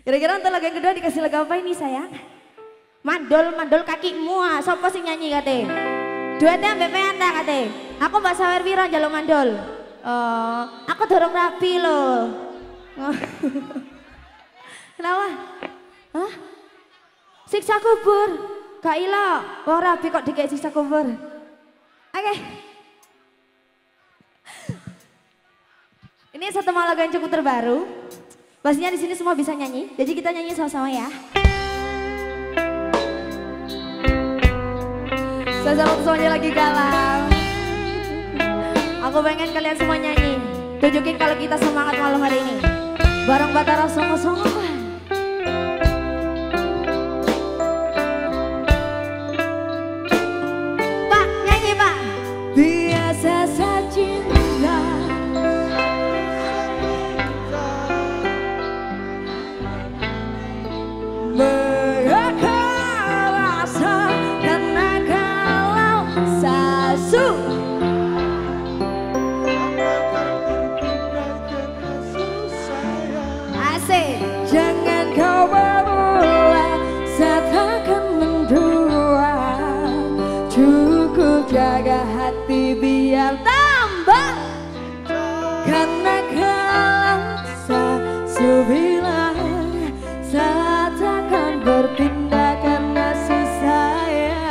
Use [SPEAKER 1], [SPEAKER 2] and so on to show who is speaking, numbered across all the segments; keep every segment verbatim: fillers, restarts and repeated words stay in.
[SPEAKER 1] Kira-kira untuk lagu yang kedua dikasih lagu apa ini sayang? Mandol, mandol kakimu ah. Sopo sing nyanyi kate? Duetnya ambek Penta kate. Aku Mbak Sawer Wiro njaluk mandol. Oh, aku dorong rapi loh. Oh. Kenapa? Hah? Siksa kubur. Gak ilo. Wong rapi kok dikek siksa kubur. Oke. Okay. Ini satu lagu yang cukup terbaru. Pastinya di sini semua bisa nyanyi. Jadi kita nyanyi sama-sama ya. Saya untuk semuanya lagi galau. Aku pengen kalian semua nyanyi. Tunjukin kalau kita semangat malam hari ini. Bareng Batara Songo-songo. Pak, nyanyi Pak. Biasa saja. Jangan kau berulang saat akan mendua. Cukup jaga hati biar tambah. Karena kalau sebilang saat akan berpindah karena susah ya.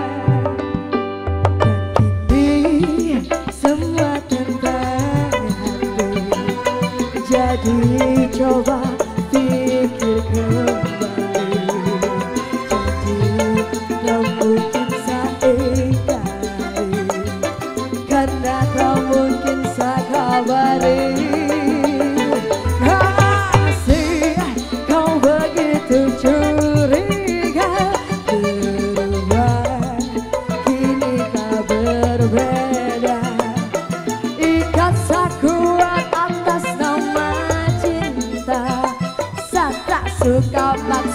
[SPEAKER 1] Dan kini semua tentang hati. Jadi coba pikir kembali. Jadi tak mungkin saya ingkari, karena tak mungkin saya kabari. Kasih kau begitu curiga. Berubah kini kau berbeda. Ikat sakuat atas nama cinta. Suka